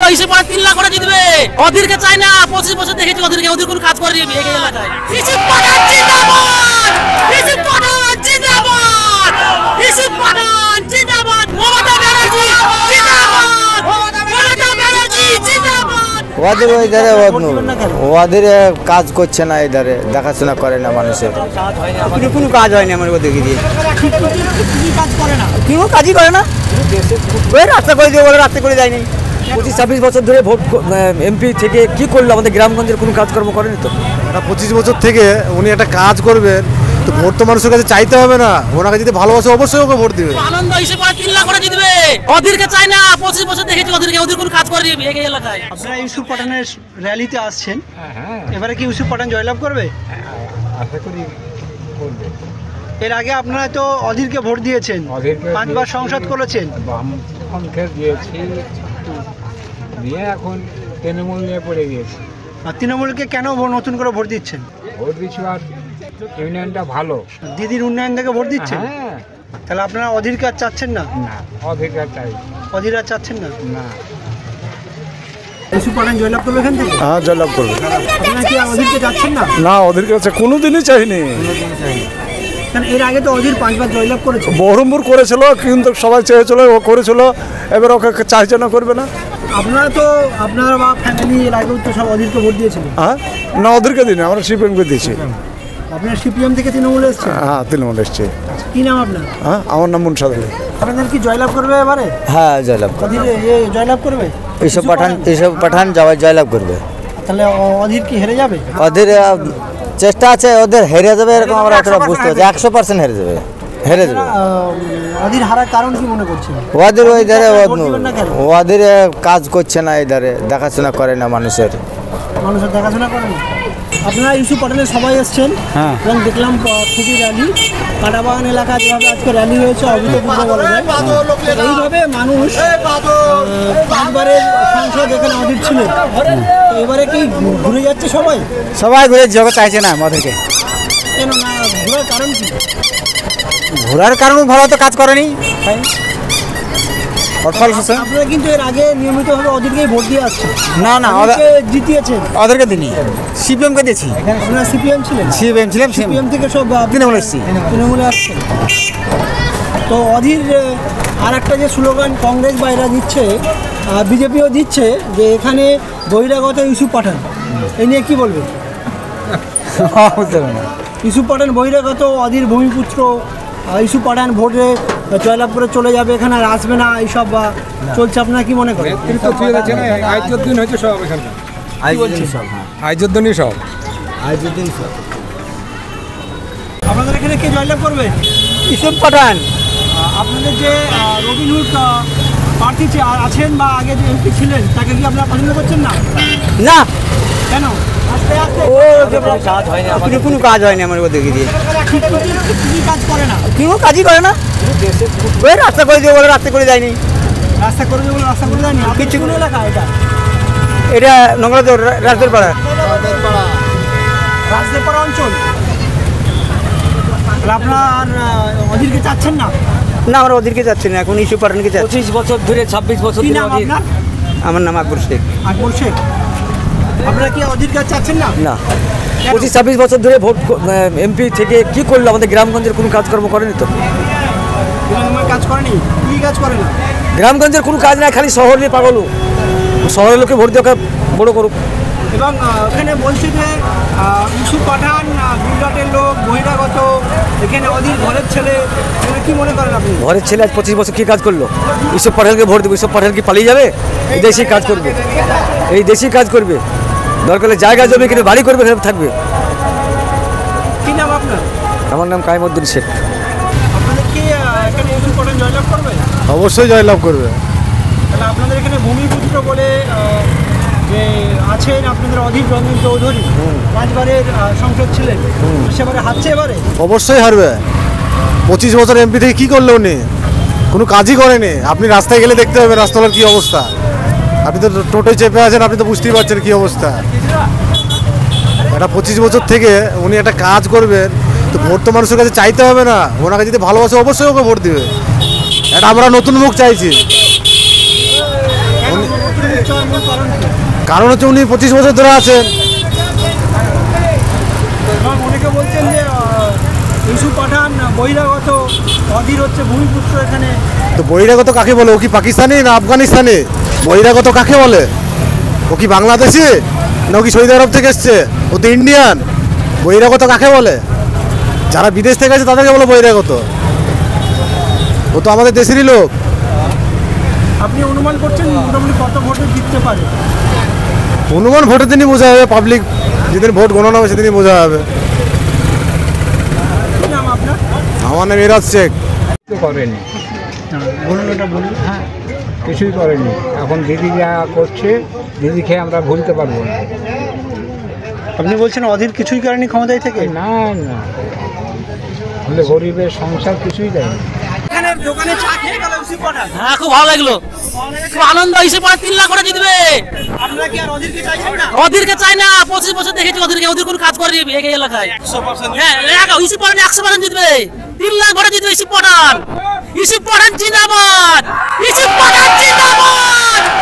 ইসে পড়া 3 লাখ করে জিতবে। অধীরকে চাই না, 25 বছর দেখেছি অধীরকে, অধীর কোনো কাজ করেনি এই এলাকায়। ইসে পড়া জিন্দাবাদ, ইসে পড়া জিন্দাবাদ, ইসে পড়া জিন্দাবাদ, মমতা ব্যানার্জি জিন্দাবাদ, মমতা ব্যানার্জি জিন্দাবাদ। ওদের ওই ধারে ওদের কাজ করছে না, এই ধারে দেখাশোনা করে না মানুষের, কোনো কাজ হয়নি আমার ওদেরকে দিয়ে, কাজ করে না, কোনো কাজই করে না, ওই রাস্তা করে দিয়ে বলে রাস্তা করে যায়নি। 25-26 বছর ধরে ভোট এমপি থেকে কি করলো আমাদের গ্রামগঞ্জের কোনো কাজকর্ম করেনি তো। 25 বছর থেকে উনি একটা কাজ করবেন তো ভোট তো মানুষের কাছে চাইতে হবে না, ওনাকে যদি ভালোবাসে অবশ্যই ওকে ভোট দিবে। আনন্দ ইসে পড়া 3 লাখ করে জিতবে। অধীরকে চাই না, 25 বছর দেখেছি অধীরকে, অধীর কোনো কাজ করেনি এই এলাকায়। আপনারা ইউসুফ পাঠানের র্যালিতে আসছেন, এবারে কি ইউসুফ পাঠান জয়লাভ করবে? আশা করি করবে। এর আগে আপনারা তো অধীরকে ভোট দিয়েছেন, 5 বার সংসদ করেছেন। বামপন্থে দিয়েছি, দিয়ে এখন তৃণমূল নিয়ে পড়ে গিয়েছে। আর তৃণমূলকে কেন নতুন করে ভোট দিচ্ছেন? ভোট দিচ্ছি আর ইউনিয়নটা ভালো, দিদির উন্নয়ন থেকে ভোট দিচ্ছেন। হ্যাঁ। তাহলে আপনারা অধীরকে আর চাচ্ছেন না? না, অধিকার চাই অধীর আর চাচ্ছেন না? না। ইউসুফ পাঠান জয়লাভ করবে এখান থেকে? হ্যাঁ, জয়লাভ করবে। আপনারা কি অধীরকে চাচ্ছেন না? না, ওদেরকে কাছে কোনোদিনই চাইনি। কারণ এর আগে তো অধীর 5 বার জয়লাভ করেছে। বহরমপুর করেছিল, কিন্তু সবাই চেয়েছিল, ও করেছিল, এবার ওকে চাইছে না, করবে না। আপনারা বা ফ্যামিলি এর আগেও তো সব অধীরকে ভোট দিয়েছিলেন। হ্যাঁ, না ওদেরকে দিন, আমরা সিপিএমকে দিয়েছি। আপনার সিপিএম থেকে তৃণমূলে এসেছেন? হ্যাঁ, তৃণমূল এসছে। কি নাম আপনার? হ্যাঁ, আমার নাম মুনসাদ আলী। আপনাদের কি জয়লাভ করবে এবারে? হ্যাঁ, জয়লাভ অধীর জয়লাভ করবে? এইসব পাঠান জয়লাভ করবে। তাহলে অধীর কি হেরে যাবে? ওদের চেষ্টা আছে, ওদের হেরে যাবে এরকম আমরা একটা বুঝতে পারছি, 100% হেরে যাবে। অধীর হারার কারণ কি মনে করছেন? ওদের ওই ধারে ওদের কাজ করছে না, এই ধারে দেখাশোনা করে না মানুষের দেখাশোনা করে না। আপনারা ইউসুফ পাঠানের সবাই এসছেন এবং দেখলাম খুবই র্যালি, কাটাবাগান এলাকা যেভাবে আজকে র্যালি হয়েছে অভূতপূর্ব বলা যায়। এইভাবে মানুষ 5 বারের সংসদ এখানে অধীর ছিল, তো এবারে কি ঘুরে যাচ্ছে সবাই ঘুরে যাবে, চাইছে না আমাদেরকে। কেন না ঘোরার কারণ কি? ঘোরার কারণ ভালো তো কাজ করেনি। আপনারা কিন্তু এর আগে নিয়মিতভাবে অধীরকেই ভোট দিয়ে আসছেন। না না, জিতিয়েছেন। ওদেরকে দিনই, সিপিএমকে দিয়েছি। আপনারা সিপিএম ছিলেন? সিপিএম থেকে সব তৃণমূলে এসেছি, তৃণমূলে আসছেন। তো অধীর আর একটা যে স্লোগান কংগ্রেস বা এরা দিচ্ছে, বিজেপিও দিচ্ছে যে এখানে বহিরাগত ইউসুফ পাঠান, এই নিয়ে কি বলবেন? ইউসুফ পাঠান বহিরাগত, অধীর ভূমিপুত্র, ইউসুফ পাঠান ভোটে জয়লাভ করে চলে যাবে, এখানে আর আসবে না, এইসব চলছে। আপনারা কি মনে করেন? আপনাদের এখানে কে জয়লাভ করবে? ইউসুফ পাঠান। আপনাদের যে রবিনহুড প্রার্থী আছেন বা আগে যে এমপি ছিলেন, তাকে কি আপনারা পছন্দ করছেন না? না। কেন? কোনো কাজ হয়নি আমার ওদেরকে দিয়ে, কাজ করে না, কোনো কাজই করে না, ওই রাস্তা করে দিয়ে বলে রাস্তা করে যায়নি। রাস্তা করে দিয়ে বলে রাস্তা করে যায়নি। কিছু কোনো এলাকা এটা নোংরাদোর রাজদের পাড়া অঞ্চল। আপনার অধীরকে চাচ্ছেন না? না, আমরা ওদেরকে যাচ্ছি না, এখন ইস্যু পাঠানকে চাচ্ছি। 25 বছর ধরে 26 বছর কি নাম আপনার? আমার নাম আকবর শেখ। আকবর শেখ। আপনারা কি অধীরকে চাচ্ছেন না? না, 25-26 বছর ধরে ভোট এমপি থেকে কি করলো আমাদের গ্রামগঞ্জের কোনো কাজকর্ম করেনি তো। কাজ করেনি? কি কাজ করে না? গ্রামগঞ্জের কোনো কাজ নাই, খালি শহর নিয়ে পাগল, শহরের লোকে ভোট দিয়ে ওকে বড় করুক। এবং এখানে বলছি যে ইউসুফ পাঠান গুজরাটের লোক, বহিরাগত, এখানে অধীর ঘরের ছেলে, কি মনে করেন আপনি? ঘরের ছেলে আজ 25 বছর কি কাজ করলো? ইউসুফ পাঠানকে ভোট দেবো, ইউসুফ পাঠান কি পালিয়ে যাবে? এই দেশি কাজ করবে, এই দেশি কাজ করবে, দরকার জায়গা জমি কিনে বাড়ি করবে, থাকবে। কি নাম আপনার? আমার নাম কায়েমউদ্দিন শেখ। আপনাদের কি এখানে ইউসুফ পাঠান জয়লাভ করবে? অবশ্যই জয়লাভ করবে। তাহলে আপনাদের এখানে ভূমিপুত্র বলে যে আছেন আপনাদের অধীর রঞ্জন চৌধুরী, 5 বারের সংসদ ছিলেন, সেবারে হারছে এবারে? অবশ্যই হারবে। 25 বছর এমপি থেকে কি করলো উনি? কোনো কাজই করেনি। আপনি রাস্তায় গেলে দেখতে হবে রাস্তার কি অবস্থা। আপনি তো টোটোয় চেপে আছেন, আপনি তো বুঝতেই পারছেন কি অবস্থা। এটা 25 বছর থেকে উনি একটা কাজ করবেন তো ভোট তো মানুষের কাছে চাইতে হবে না, ওনাকে যদি ভালোবাসে অবশ্যই ওকে ভোট দিবে। এটা আমরা নতুন মুখ চাইছি। চাওয়ার মূল কারণ কি? কারণ হচ্ছে উনি 25 বছর ধরে আছেন। এবং অনেকে বলছেন যে ইউসুফ পাঠান বহিরাগত, অধীর হচ্ছে ভূমিপুত্র এখানে। তো বহিরাগত কাকে বলে? ও কি পাকিস্তানি না আফগানিস্তানি? বহিরাগত কাকে বলে? ও কি বাংলাদেশি না ও কি সৌদি আরব থেকে এসছে? ও তো ইন্ডিয়ান। বহিরাগত কাকে বলে? যারা বিদেশ থেকে আছে তাদেরকে বলে বহিরাগত। ও তো আমাদের দেশেরই লোক। আপনি অনুমান করছেন মোটামুটি কত ভোটে জিততে পারে? অনুমান ভোটের দিনই বোঝা যাবে, পাবলিক যেদিন ভোট গণনা হবে সেদিনই বোঝা যাবে। কি নাম আপনার? আমার নাম মিরাজ শেখ। কিছু করেনি, বলুন, ওটা বলুন। হ্যাঁ কিছুই করেনি। এখন দিদি যা করছে, দিদিকে আমরা ভুলতে পারবো না। আপনি বলছেন অধীর কিছুই করেনি ক্ষমতায় থেকে? না না, আমাদের গরিবের সংসার কিছুই দেয়নি। এখানে দোকানে চা খেয়ে গেল ইউসুফ পাঠান। হ্যাঁ খুব ভালো লাগলো, খুব আনন্দ। ইউসুফ পাঠান 3 লাখ ভোটে জিতবে। আপনারা কি আর অধীরকে চাইছেন না? অধীরকে চাই না, 25 বছর দেখেছি ওদের কোনো কাজ করেনি এই এলাকায়। হ্যাঁ ইউসুফ পাঠান 100% জিতবে, 3 লাখ ভোটে জিতবে ইউসুফ পাঠান। ইউসুফ পাঠান জিন্দাবাদ, ইউসুফ পাঠান জিন্দাবাদ,